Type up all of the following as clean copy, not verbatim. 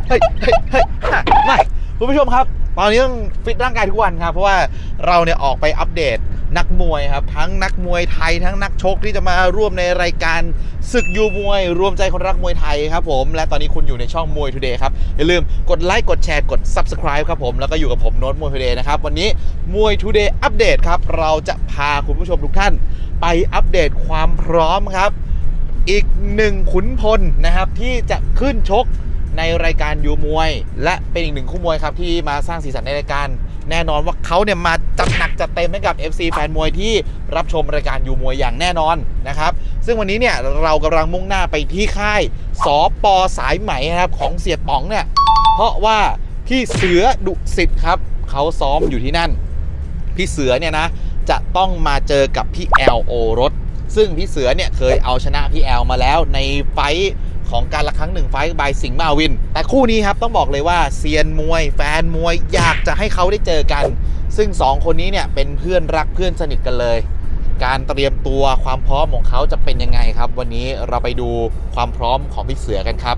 เฮ้ยไม่คุณผู้ชมครับตอนนี้ต้องฟิตร่างกายทุกวันครับเพราะว่าเราเนี่ยออกไปอัปเดตนักมวยครับทั้งนักมวยไทยทั้งนักชกที่จะมาร่วมในรายการศึกยูมวยรวมใจคนรักมวยไทยครับผมและตอนนี้คุณอยู่ในช่องมวยทูเดย์ครับอย่าลืมกดไลค์กดแชร์กด Subscribe ครับผมแล้วก็อยู่กับผมโน้ตมวยทูเดย์นะครับวันนี้มวยทูเดย์อัปเดตครับเราจะพาคุณผู้ชมทุกท่านไปอัปเดตความพร้อมครับอีกหนึ่งขุนพลนะครับที่จะขึ้นชกในรายการยูมวยและเป็นอีกหนึ่งคู่มวยครับที่มาสร้างสีสันในรายการแน่นอนว่าเขาเนี่ยมาจัดหนักจัดเต็มให้กับ FC แฟนมวยที่รับชมรายการยูมวยอย่างแน่นอนนะครับซึ่งวันนี้เนี่ยเรากำลังมุ่งหน้าไปที่ค่ายสป.สายไหมครับของเสียป๋องเนี่ยเพราะว่าพี่เสือดุสิตครับเขาซ้อมอยู่ที่นั่นพี่เสือเนี่ยนะจะต้องมาเจอกับพี่แอลโอรสซึ่งพี่เสือเนี่ยเคยเอาชนะพี่แอลมาแล้วในไฟท์ของการละครั้งหนึ่งไฟท์บายสิงห์มาวินแต่คู่นี้ครับต้องบอกเลยว่าเซียนมวยแฟนมวยอยากจะให้เขาได้เจอกันซึ่ง2คนนี้เนี่ยเป็นเพื่อนรักเพื่อนสนิทกันเลยการเตรียมตัวความพร้อมของเขาจะเป็นยังไงครับวันนี้เราไปดูความพร้อมของพี่เสือกันครับ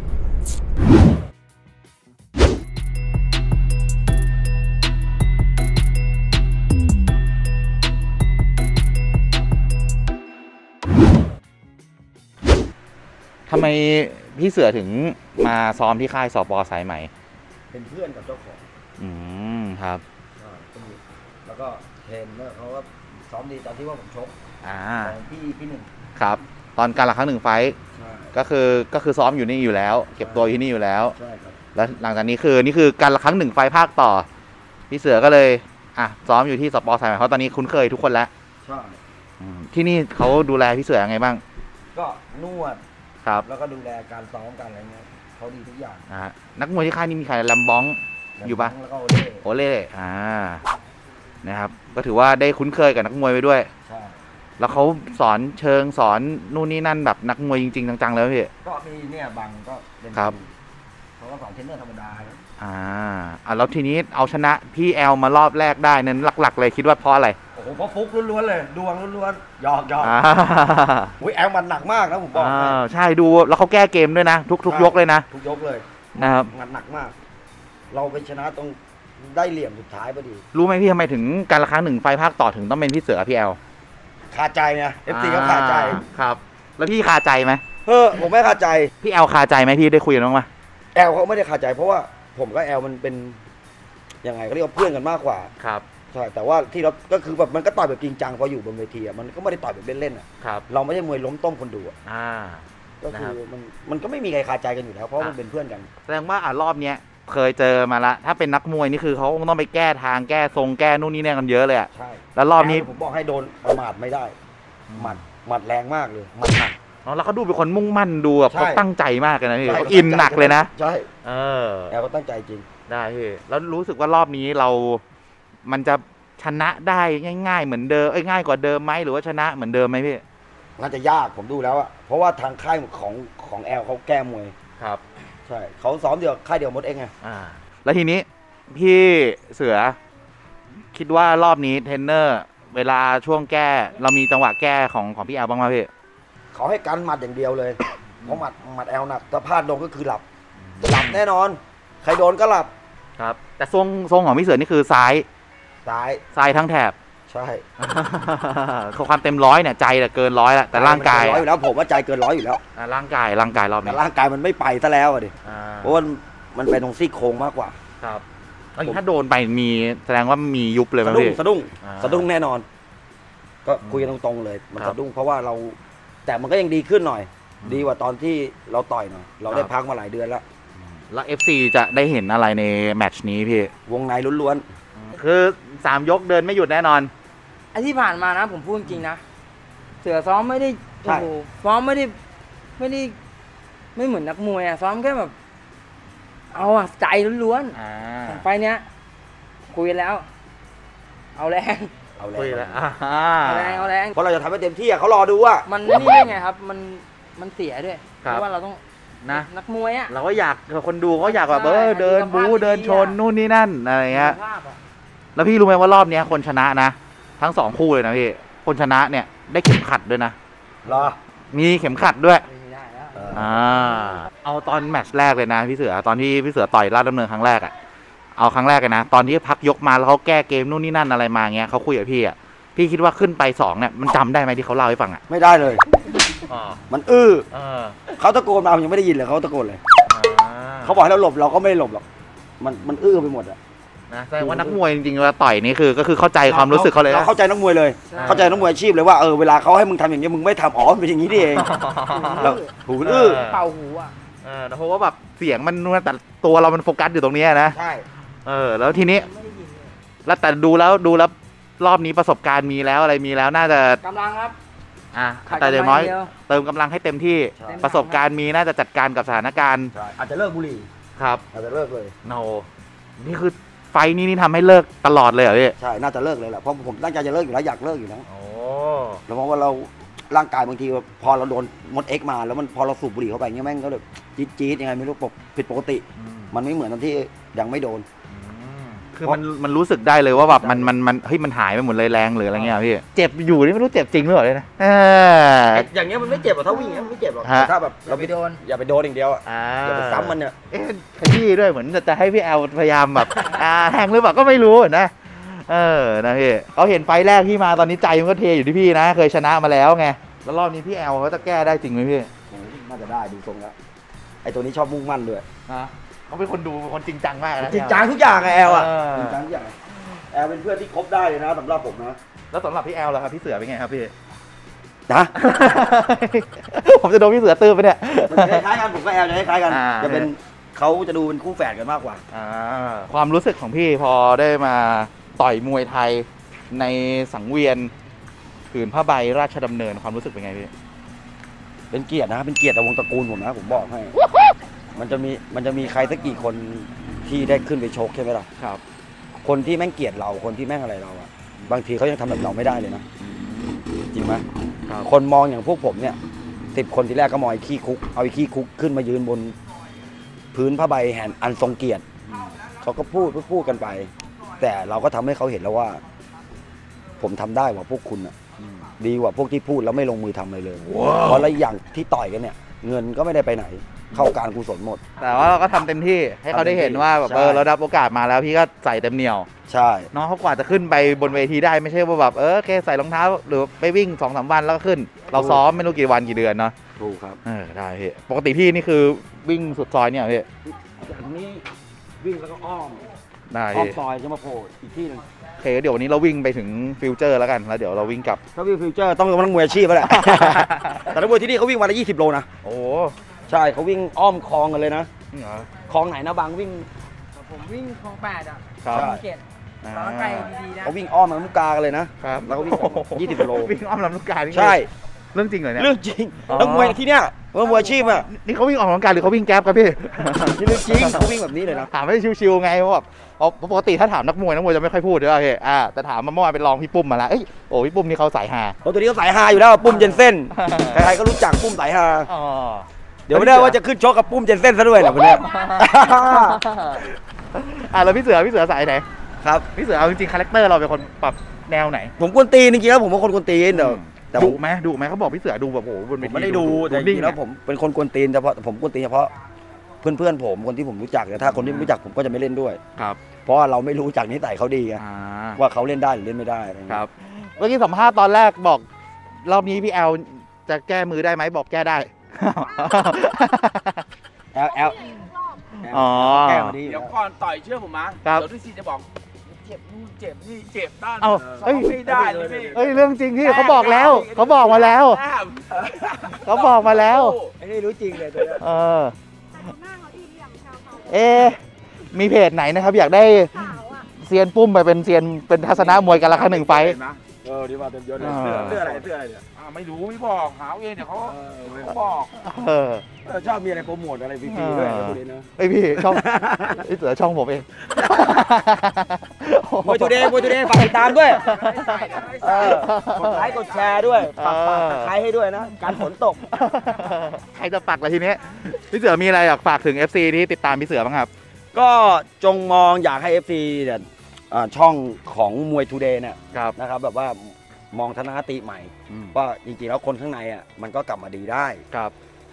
ทำไมพี่เสือถึงมาซ้อมที่ค่ายสป.สายไหมเป็นเพื่อนกับเจ้าของครับแล้วก็เทรนเนอร์เขาก็ซ้อมดีตอนที่ว่าผมชกของพี่หนึ่งครับตอนการละครั้งหนึ่งไฟท์ก็คือซ้อมอยู่นี่อยู่แล้วเก็บตัวที่นี่อยู่แล้วใช่ครับแล้วหลังจากนี้นี่คือการละครั้งหนึ่งไฟท์ภาคต่อพี่เสือก็เลยซ้อมอยู่ที่สป.สายไหมเขาตอนนี้คุ้นเคยทุกคนแล้วใช่ที่นี่เขาดูแลพี่เสือยังไงบ้างก็นวดครับแล้วก็ดูแลการซ้อมการอะไรเงี้ยเขาดีทุกอย่างนักมวยที่ค่ายนี้มีใครลัมบ้องอยู่ปะแล้วก็โอเล่นะครับก็ถือว่าได้คุ้นเคยกับนักมวยไปด้วยใช่แล้วเขาสอนเชิงสอนนู่นนี่นั่นแบบนักมวยจริงๆจังๆแล้วพี่ก็มีเนี่ยบางก็เป็นครับเขาก็สอนเทรนเนอร์ธรรมดาแล้วทีนี้เอาชนะพี่แอลมารอบแรกได้นั้นหลักๆเลยคิดว่าเพราะอะไรโอ้โหเพราะฟุกล้วนๆเลยดวงล้วนๆหยอกอุ้ยแอลมันหนักมากนะผมบอกใช่ดูแล้วเขาแก้เกมด้วยนะทุกยกเลยนะทุกยกเลยนะครับหนักมากเราไปชนะตรงได้เหลี่ยมสุดท้ายพอดีรู้ไหมพี่ทำไมถึงการละครั้งหนึ่งไฟภาคต่อถึงต้องเป็นพี่เสือพี่แอลคาใจไง FC เขาคาใจครับแล้วพี่คาใจไหมผมไม่คาใจพี่แอลคาใจไหมพี่ได้คุยกันบ้างไหมแอลเขาไม่ได้คาใจเพราะว่าผมกับแอลมันเป็นยังไงก็เรียกว่าเพื่อนกันมากกว่าครับใช่แต่ว่าที่เราก็คือแบบมันก็ต่อยแบบจริงจังพออยู่บนเวทีมันก็ไม่ได้ต่อยแบบเล่นๆครับเราไม่ใช่มวยล้มต้มคนดูก็คือมันก็ไม่มีใครคาใจกันอยู่แล้วเพราะมันเป็นเพื่อนกันแสดงว่ารอบเนี้ยเคยเจอมาละถ้าเป็นนักมวยนี่คือเขาต้องไปแก้ทางแก้ทรงแก้นู่นนี่นั่นกันเยอะเลยใช่แล้วรอบนี้ผมบอกให้โดนประมาทไม่ได้หมัดแรงมากเลยหมัดหนักแล้วเขาดูเป็นคนมุ่งมั่นดูแบบเขาตั้งใจมากเลยนะพี่เขาอินหนักเลยนะใช่แล้วเขาตั้งใจจริงได้พี่แล้วรู้สึกว่ารอบนี้มันจะชนะได้ง่ายๆเหมือนเดิมง่ายกว่าเดิมไหมหรือว่าชนะเหมือนเดิมไหมพี่น่าจะยากผมดูแล้วอะเพราะว่าทางค่ายของแอลเขาแก้มวยครับใช่เขาซ้อมเดียวค่ายเดียวหมดเองไงแล้วทีนี้พี่เสือคิดว่ารอบนี้เทรนเนอร์เวลาช่วงแก้เรามีจังหวะแก้ของพี่แอลบ้างไหมพี่เขาให้กันหมัดอย่างเดียวเลยเพราะหมัดแอลหนักถ้าพลาดลงก็คือหลับแน่นอนใครโดนก็หลับครับแต่ทรงของพี่เสือนี่คือซ้ายทั้งแถบใช่ความเต็มร้อยเนี่ยใจเกินร้อยแล้วแต่ร่างกาย 100อยู่แล้วผมว่าใจเกิน100อยู่แล้วร่างกายรอบนี้ร่างกายมันไม่ไปซะแล้วดิเพราะว่ามันไปตรงซี่โครงมากกว่าครับแล้วถ้าโดนไปมีแสดงว่ามียุบเลยไหมพี่สะดุ้งแน่นอนก็คุยกันตรงๆเลยมันสะดุ้งเพราะว่าเราแต่มันก็ยังดีขึ้นหน่อยดีกว่าตอนที่เราต่อยหน่อยเราได้พักมาหลายเดือนแล้ว FC จะได้เห็นอะไรในแมตช์นี้พี่วงในล้วนๆคือ3ยกเดินไม่หยุดแน่นอนไอ้ที่ผ่านมานะผมพูดจริงนะเสือซ้อมไม่ได้โอ้โหซ้อมไม่เหมือนนักมวยซ้อมแค่แบบเอาใจล้วนๆไปเนี้ยคุยแล้วเอาแรงคุยแล้วเอาแรงเพราะเราจะทำให้เต็มที่เขารอดูว่ามันนี่ได้ไงครับมันเสียด้วยเพราะว่าเราต้องนักมวยเราก็อยากคนดูเขาอยากแบบเดินบู๊เดินชนนู่นนี่นั่นอะไรเงี้ยแล้วพี่รู้ไหมว่ารอบนี้คนชนะนะทั้ง2คู่เลยนะพี่คนชนะเนี่ยได้เข็มขัดด้วยนะเหรอมีเข็มขัดด้วยเอาตอนแมตช์แรกเลยนะพี่เสือตอนที่พี่เสือต่อยราชดำเนินครั้งแรกอะเอาครั้งแรกเลยนะตอนที่พักยกมาแล้วเขาแก้เกมนู่นนี่นั่นอะไรมาเงี้ยเขาคุยกับพี่อะพี่คิดว่าขึ้นไป2เนี่ยมันจำได้ไหมที่เขาเล่าให้ฟังอะไม่ได้เลย มันเขาตะโกนมาผมยังไม่ได้ยินเลยเขาตะโกนเลยเขาบอกให้เราหลบเราก็ไม่ได้หลบหรอกมันไปหมดอะนะแสดงว่านักมวยจริงๆเวลาต่อยนี่คือก็คือเข้าใจความรู้สึกเขาเลยเราเข้าใจนักมวยเลย เข้าใจนักมวยอาชีพเลยว่าเวลาเขาให้มึงทำอย่างนี้มึงไม่ทำมันเป็นอย่างนี้นี่เองแล้วหูเป่าหูอ่ะเพราะว่าแบบเสียงมันแต่ตัวเรามันโฟกัสอยู่ตรงนี้นะใช่แล้วทีนี้แล้วแต่ดูแล้วรอบนี้ประสบการณ์มีแล้วอะไรมีแล้วน่าจะกำลังครับแต่อย่างน้อยเติมกำลังให้เต็มที่ประสบการณ์มีน่าจะจัดการกับสถานการณ์อาจจะเลิกบุหรี่ครับอาจจะเลิกเลยนี่คือไฟนี่ทำให้เลิกตลอดเลยเหรอพี่ใช่น่าจะเลิกเลยแหละเพราะผมตั้งใจจะเลิกอยู่แล้วอยากเลิกอยู่แล้วแล้วเพราะว่าเราร่างกายบางทีพอเราโดนมดเอ็กมาแล้วมันพอเราสูบบุหรี่เข้าไปเงี้ยแม่งก็แบบจี๊ดยังไงไม่รู้ผิดปกติมันไม่เหมือนตอนที่ยังไม่โดนคือมันรู้สึกได้เลยว่าแบบมันเฮ้ยมันหายไปหมดเลยแรงหรืออะไรเงี้ยพี่เจ็บอยู่นี่ไม่รู้เจ็บจริงหรือเปล่าเลยนะอย่างเงี้ยมันไม่เจ็บหรอกถ้าวิ่งมันไม่เจ็บหรอกถ้าแบบเราไปโดนอย่าไปโดนอย่างเดียวอย่าไปซ้ำมันเนี่ยขยี้ด้วยเหมือนจะให้พี่แอลพยายามแบบแทงหรือเปล่าก็ไม่รู้นะนะพี่เขาเห็นไฟแรกพี่มาตอนนี้ใจมันก็เทอยู่ที่พี่นะเคยชนะมาแล้วไงแล้วรอบนี้พี่แอลเขาจะแก้ได้จริงไหมพี่น่าจะได้ดูทรงแล้วไอ้ตัวนี้ชอบมุ่งมั่นด้วยเขาเป็นคนดูคนจริงจังมากนะจริงจังทุกอย่างแอลจริงจังทุกอย่างแอลเป็นเพื่อนที่คบได้เลยนะสำหรับผมนะแล้วสำหรับพี่แอลล่ะครับพี่เสือเป็นไงครับพี่นะผมจะโดนพี่เสือตื้อไปเนี่ยคล้ายกันผมก็แอลจะคล้ายกันจะเป็นเขาจะดูเป็นคู่แฝดกันมากกว่าความรู้สึกของพี่พอได้มาต่อยมวยไทยในสังเวียนผืนผ้าใบราชดำเนินความรู้สึกเป็นไงพี่เป็นเกียรตินะเป็นเกียรติวงตระกูลผมนะผมบอกให้มันจะมีใครสักกี่คนที่ได้ขึ้นไปชกใช่ไหมล่ะครับคนที่แม่งเกลียดเราคนที่แม่งอะไรเราอะบางทีเขายังทำแบบเราไม่ได้เลยนะจริงไหมคนมองอย่างพวกผมเนี่ย10 คนทีแรกก็มองไอ้ขี้คุกเอาไอ้ขี้คุกขึ้นมายืนบนพื้นผ้าใบแห่งอันทรงเกียรติเขาก็พูดกันไปแต่เราก็ทำให้เขาเห็นแล้วว่าผมทำได้กว่าพวกคุณอะดีกว่าพวกที่พูดแล้วไม่ลงมือทำอะไรเลยเพราะอะไรอย่างที่ต่อยกันเนี่ยเงินก็ไม่ได้ไปไหนเข้าการกุศลหมดแต่ว่าเราก็ทำเต็มที่ให้เขาได้เห็นว่าแบบเราได้โอกาสมาแล้วพี่ก็ใส่เต็มเหนียวใช่น้องเขากว่าจะขึ้นไปบนเวทีได้ไม่ใช่ว่าแบบแค่ใส่รองเท้าหรือไปวิ่ง 2-3 วันแล้วก็ขึ้นเราซ้อมไม่รู้กี่วันกี่เดือนเนาะถูกครับได้พี่ปกติพี่นี่คือวิ่งสุดซอยเนี่ยพี่ตรงนี้วิ่งแล้วก็อ้อมซอยจะมาโผล่อีกที่นึงโอเคเดี๋ยววันนี้เราวิ่งไปถึงฟิวเจอร์แล้วกันแล้วเดี๋ยวเราวิ่งกลับถ้าวิ่งฟิวเจอร์ต้องเป็นนักมวยอาชีพแล้วแหละแต่นักมวยที่นี่เขาวิ่งวันละ20 โลนะโอ้ใช่เขาวิ่งอ้อมคลองกันเลยนะคลองไหนนะบางวิ่งผมวิ่งคลอง8อ่ะเกตร้อนไกลดีๆนะเขาวิ่งอ้อมลำลูกกากันเลยนะครับแล้วก็วิ่ง20 โลวิ่งอ้อมลำลูกกาใช่เรื่องจริงเหรอเนี่ยเรื่องจริงนักมวยที่เนี้ยมวยอาชีพอ่ะนี่เขาวิ่งออกกำลังกายหรือเขาวิ่งแก๊ปครับพี่เรื่องจริงเขาวิ่งแบบนี้เลยนะถามไม่ชิวๆไงเพราะแบบปกติถ้าถามนักมวยจะไม่ค่อยพูดด้วยพี่แต่ถามมาเมื่อวานเป็นรองพี่ปุ้มมาแล้วโอ้พี่ปุ้มนี่เขาสายฮาตัวนี้เขาสายฮาอยู่แล้วปุ้มเจนเซ่นใครๆก็รู้จักปุ้มสายฮาเดี๋ยวไม่ได้ว่าจะขึ้นชกกับปุ้มเจนเซ่นซะด้วยนะวันนี้แล้วพี่เสือสายไหนครับพี่เสือเอาจริงๆคาแรคเตอร์เราเป็นคนปรับแนวไหนผมกวนตีนจริงๆแล้วผมเป็นคนกวนตีนแต่ดุไหมเขาบอกพี่เสือดูแบบโอ้โหบนเวทีไม่ได้ดูแต่จริงๆแล้วผมเป็นคนกวนตีนเฉพาะผมกวนตีนเฉพาะเพื่อนผมคนที่ผมรู้จักแต่ถ้าคนที่ไม่รู้จักผมก็จะไม่เล่นด้วยครับเพราะเราไม่รู้จักนิสัยเขาดีไงว่าเขาเล่นได้หรือเล่นไม่ได้ครับเมื่อกี้สัมภาษณ์ตอนแรกบอกรอบนี้พี่แอลจะแก้มือได้ไหมบอกแก้ได้แอลแก้ดีเดี๋ยวก่อนต่อยเชื่อผมมั้ยเดี๋ยวที่ซีจะบอกเจ็บนู่นเจ็บนี่เจ็บด้านไม่ได้เลยพี่เรื่องจริงพี่เขาบอกแล้วเขาบอกมาแล้วเขาบอกมาแล้วไอ้นี่รู้จริงเลยตัวนี้มีเพจไหนนะครับอยากได้เซียนปุ้มไปเป็นเซียนเป็นทัศนะมวยกันละครั้งหนึ่งไฟดีมาเต็มยศเลยเสื้ออะไรเนี่ยไม่รู้ไม่บอกหาเองเดี๋ยวเขาบอกชอบมีอะไรโปรโมทอะไรฟรีๆด้วยนะไอพี่ช่องไอเสือช่องผมเองมวยทูเดย์ฝากติดตามด้วยกดไลค์กดแชร์ด้วยฝากตะไคร้ให้ด้วยนะการฝนตกใครจะปักอะไรทีนี้พี่เสือมีอะไรอยากฝากถึง FC ที่ติดตามพี่เสือบ้างครับก็จงมองอยากให้ FC เนี่ยช่องของมวยทูเดย์เนี่ยนะครับแบบว่ามองทัศนคติใหม่ว่าจริงๆแล้วคนข้างในมันก็กลับมาดีได้ครับ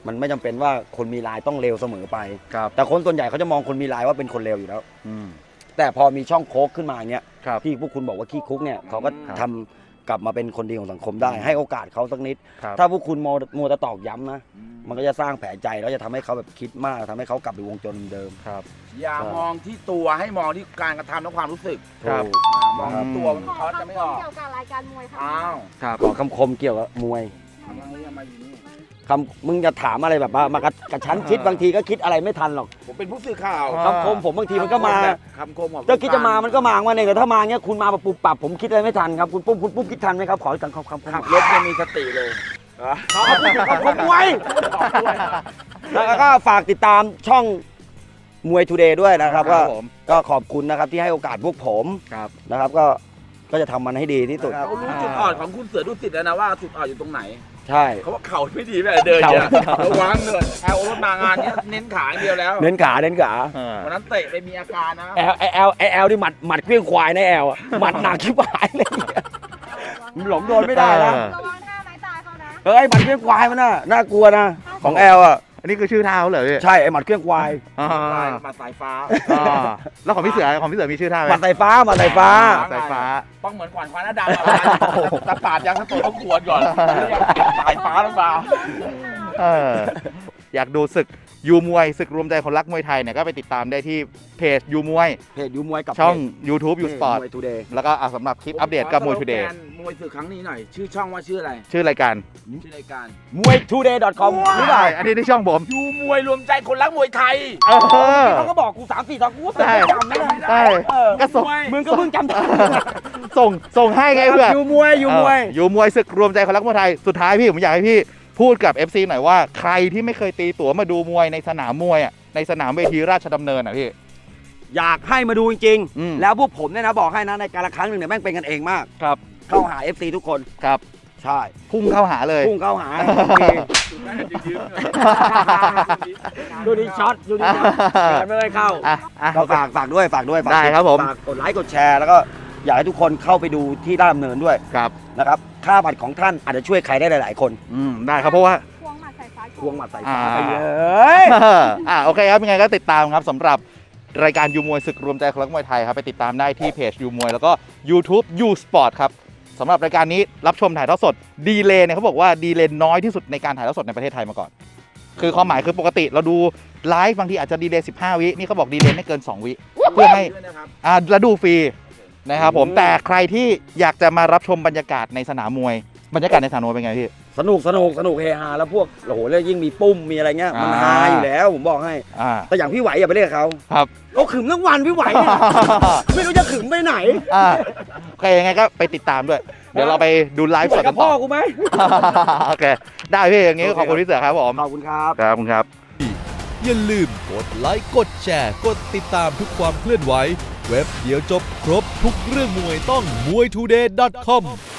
มันไม่จำเป็นว่าคนมีลายต้องเลวเสมอไปครับแต่คนส่วนใหญ่เขาจะมองคนมีลายว่าเป็นคนเลวอยู่แล้ว แต่พอมีช่องโค้กขึ้นมาเนี้ยครับที่พวกคุณบอกว่าขี้คุกเนี่ยเขาก็ครับทำกลับมาเป็นคนดีของสังคมได้ ให้โอกาสเขาสักนิดครับถ้าพวกคุณมัวแต่ตอกย้ำนะ มันก็จะสร้างแผลใจแล้วจะทำให้เขาแบบคิดมากทำให้เขากลับไปวงจรเดิมครับอย่ามองที่ตัวให้มองที่การกระทำและความรู้สึกครับถูกมองที่ตัวขอเขาจะคำไม่คอมอกเกี่ยวกับรายการมวยค่ะอ้าวครับขอคำคมเกี่ยวกับมวยทำไมมาอยู่นี่มึงจะถามอะไรแบบว่ามากระชั้นชิดบางทีก็คิดอะไรไม่ทันหรอกผมเป็นผู้สื่อข่าวอ่าคำคมผมบางทีมันก็มาคำคมของเจ้าคิดจะมามันก็มาวันนึงแต่ถ้ามาเงี้ยคุณมาแบบปุบปับผมคิดอะไรไม่ทันครับคุณปุ้มคิดทันไหมครับขอคำคมขับรถยังมีสติเลยเขาพูดถึงคำคมมวยแล้วก็ฝากติดตามช่องมวยทูเดย์ด้วยนะครับครับก็ผมก็ขอบคุณนะครับที่ให้โอกาสพวกผมครับนะครับก็จะทำมันให้ดีที่สุดเขารู้จุดอ่อนของคุณเสือดุสิตแล้วนะว่าจุดอ่อนอยู่ตรงไหนใช่เขาว่าเข่าไม่ดีแบบเดินเนี่ยระวังเดินแอลรถมางานเนี้ยเน้นขาอย่างเดียวแล้วเน้นขาวันนั้นเตะไปมีอาการนะแอลที่หมัดเครื่องควายนะแอลหมัดหนักชิบหายเลยมันหลงโดนไม่ได้นะระวังท่าไม้ตายเขานะเฮ้ยหมัดเครื่องควายมันน่ากลัวนะของแอลอ่ะอันนี้คือชื่อเท้าเหรอพี่ใช่ไอหมัดเครื่องควายอ่ามาสายฟ้าอ่าแล้วของพี่เสือมีชื่อท่าไหมหมัดสายฟ้าสายฟ้าต้องเหมือนขวานคว้าหน้าดำอะตะปาดยังทั้งตัวต้องควรก่อนสายฟ้าหรือเปล่าเอออยากดูศึกยูมวยศึกรวมใจคนรักมวยไทยเนี่ยก็ไปติดตามได้ที่เพจยูมวยเพจยูมวยกับช่อง YouTube ยูสปอร์ตมวยทูเดย์แล้วก็สำหรับคลิปอัปเดตกับมวยทูเดย์มวยสื่อครั้งนี้หน่อย ชื่อช่องว่าชื่ออะไรชื่อรายการชื่อรายการมวยทูเดย์ .com รู้ป่ะอันนี้ที่ช่องผมยูมวยรวมใจคนรักมวยไทยเออเขาก็บอกกู3-4 ตอนกูก็ใช่จำไม่ได้ใช่เออก็ส่งมึงก็เพิ่งจำได้ส่งให้ไงเพื่อนยูมวยยูมวยศึกรวมใจคนรักมวยไทยสุดท้ายพี่ผมอยากให้พี่พูดกับ FC หน่อยว่าใครที่ไม่เคยตีตั๋วมาดูมวยในสนามมวยอ่ะในสนามเวทีราชดำเนินอ่ะพี่อยากให้มาดูจริงอืมๆ แล้วพวกผมเนี่ยนะบอกให้นะในการละครั้งหนึ่งเนี่ยแม่งเป็นกันเองมากครับเข้าหา FC ทุกคนครับใช่พุ่งเข้าหาเลยพุ่งเข้าหาดูดิช็อตดูดิช็อตไม่ได้เข้าอ่ะก็ฝากด้วยได้ครับผมฝากกดไลค์กดแชร์แล้วก็อยากให้ทุกคนเข้าไปดูที่ราชดำเนินด้วยครับนะครับค่าบัตรของท่านอาจจะช่วยใครได้หลาย ๆ คนได้ครับเพราะว่าควงหมัดสายฟ้าควงหมัดสายฟ้าอ่าไปเยอะโอเคครับยังไงก็ติดตามครับสำหรับรายการยูมวยศึกรวมใจคนรักมวยไทยครับไปติดตามได้ที่เพจยูมวยแล้วก็ YouTube U Sport ครับสำหรับรายการนี้รับชมถ่ายทอดสดดีเลย์เนี่ยเขาบอกว่าดีเลย์น้อยที่สุดในการถ่ายทอดสดในประเทศไทยมาก่อน คือความหมายคือปกติเราดูไลฟ์บางทีอาจจะดีเลย์15 วินี่เขาบอกดีเลย์ไม่เกิน 2 วิเพื่อให้แล้วดูฟรีนะครับผมแต่ใครที่อยากจะมารับชมบรรยากาศในสนามมวยบรรยากาศในสนามมวยเป็นไงพี่สนุกเฮฮาแล้วพวกโอ้โหแล้วยิ่งมีปุ้มมีอะไรเงี้ยมันฮาอยู่แล้วผมบอกให้ แต่อย่างพี่ไหวอย่าไปเรียกเขาครับเขาขึมทั้งวันพี่ไหวเนี่ย ไม่รู้จะขึมไปไหนโอเคยังไงก็ไปติดตามด้วย เดี๋ยวเราไปดูไลฟ์สดกักับ นพ่ต่ออกูไหมโอเคได้พี่อย่างงี้ขอบคุณพี่เสือครับผมขอบคุณครับครับคุณครับอย่าลืมกดไลค์กดแชร์กดติดตามทุกความเคลื่อนไหวเว็บเดียวจบครบทุกเรื่องมวยต้องมวย today.com